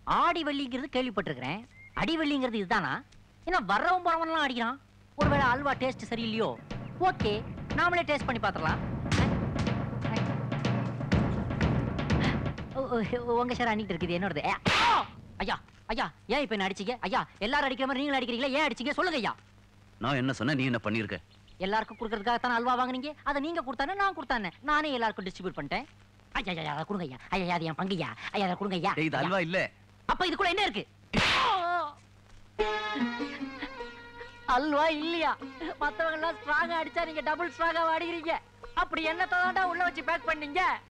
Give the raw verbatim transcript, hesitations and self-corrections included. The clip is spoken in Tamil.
ஆடி வெள்ளிங்கிறது கேள்விப்பட்டிருக்கிறேன். அடி வெள்ளிங்கிறது இதுதானா? என்ன வர்றவன் போறவன்லாம் அடிக்கிறான். ஒருவேளை அல்வா டேஸ்ட் சரியில்லையோ? ஓகே, நாமளே டேஸ்ட் பண்ணி பார்த்துடலாம். உங்க சார் அன்னிட்டு இருக்குது என்னோடது. ஐயா ஐயா ஏன் இப்ப என்ன அடிச்சீங்க? ஐயா எல்லாரும் அடிக்கிற மாதிரி நீங்களும் அடிக்கிறீங்களா? ஏன் அடிச்சீங்க சொல்லுங்க ஐயா. நான் என்ன சொன்ன, நீ என்ன பண்ணிருக்க? எல்லாருக்கும் கொடுக்கறதுக்காக தான் அல்வா வாங்குனீங்க. அதை நீங்க கொடுத்தானே நான் கொடுத்தானே, நானே எல்லாருக்கும் டிஸ்ட்ரிபியூட் பண்ணிட்டேன். ஐயா ஐயா அதை கொடுங்க ஐயா. ஐயா அது என் பங்கையா. ஐயா அதை கொடுங்க ஐயா. இது அல்வா இல்ல. அப்ப இதுக்குள்ள என்ன இருக்கு? அல்வா இல்லையா? மத்தவங்க எல்லாம் ஸ்ட்ராங்கா அடிச்சா நீங்க டபுள் ஸ்ட்ராங்கா அடிக்கிறீங்க. அப்படி என்ன தாண்டா உள்ள வச்சு பேக் பண்ணீங்க?